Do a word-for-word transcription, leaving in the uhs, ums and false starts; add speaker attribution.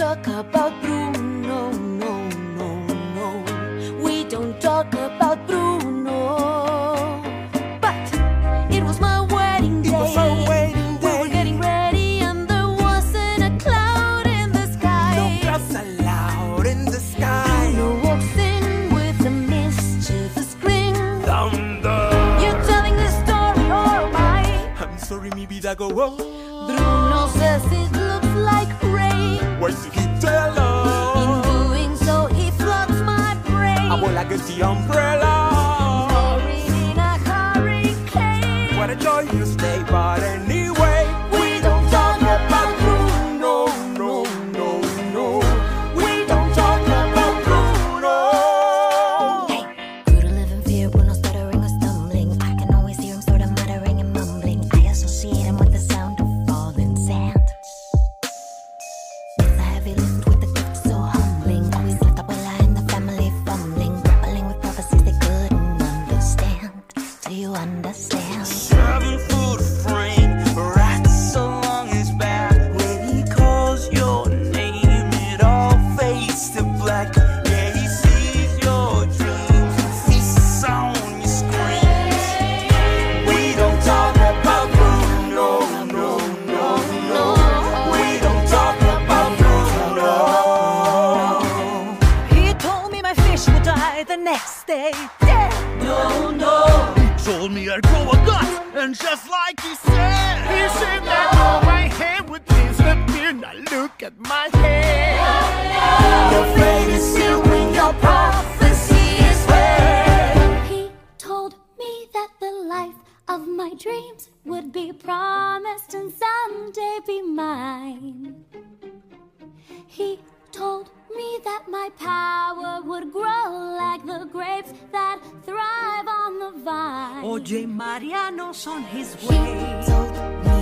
Speaker 1: talk about Bruno, no, no, no. We don't talk about Bruno. But it was my wedding day.
Speaker 2: It was our wedding day.
Speaker 1: We were getting ready and there wasn't a cloud in the sky.
Speaker 2: No clouds allowed in the sky.
Speaker 1: Bruno walks in with a mischievous grin.
Speaker 2: Thunder.
Speaker 1: You're telling this story or am I?
Speaker 2: I'm sorry, maybe that go wrong.
Speaker 1: Bruno says it looks like rain.
Speaker 2: Why did he tell us?
Speaker 1: In doing so, he floods my brain.
Speaker 2: I will like the umbrella.
Speaker 1: Buried in a hurricane.
Speaker 2: What a joyous day, but anyway,
Speaker 1: We don't talk about
Speaker 2: Bruno, no, no, no. We don't talk about Bruno.
Speaker 1: Hey, grew to live in fear, Bruno stuttering or stumbling. I can always hear him sort of muttering and mumbling. I associate him with the sound of falling sand. It's a heavy lift with a gift so humbling. Always left up a lie in the family fumbling, grappling with prophecies they couldn't understand. Do you understand?
Speaker 3: Seven foot frame, right so long his back. When he calls your name, it all fades to black. Yeah, he sees your dreams, feasts on your screams. We don't talk about Bruno, no, no, no. We don't talk about Bruno.
Speaker 4: He told me my fish would die the next day. Dead.
Speaker 3: No, no. He told me I'd grow a gut, and just like he said,
Speaker 2: He said that all my hair would disappear. Now look at my hair.
Speaker 1: Your fate is sealed when your prophecy is read. He told me that the life of my dreams would be promised and someday be mine. He told me that my power would grow like the grapes that thrive on the vine.
Speaker 4: O J. Mariano's on his
Speaker 1: He
Speaker 4: way.
Speaker 1: told me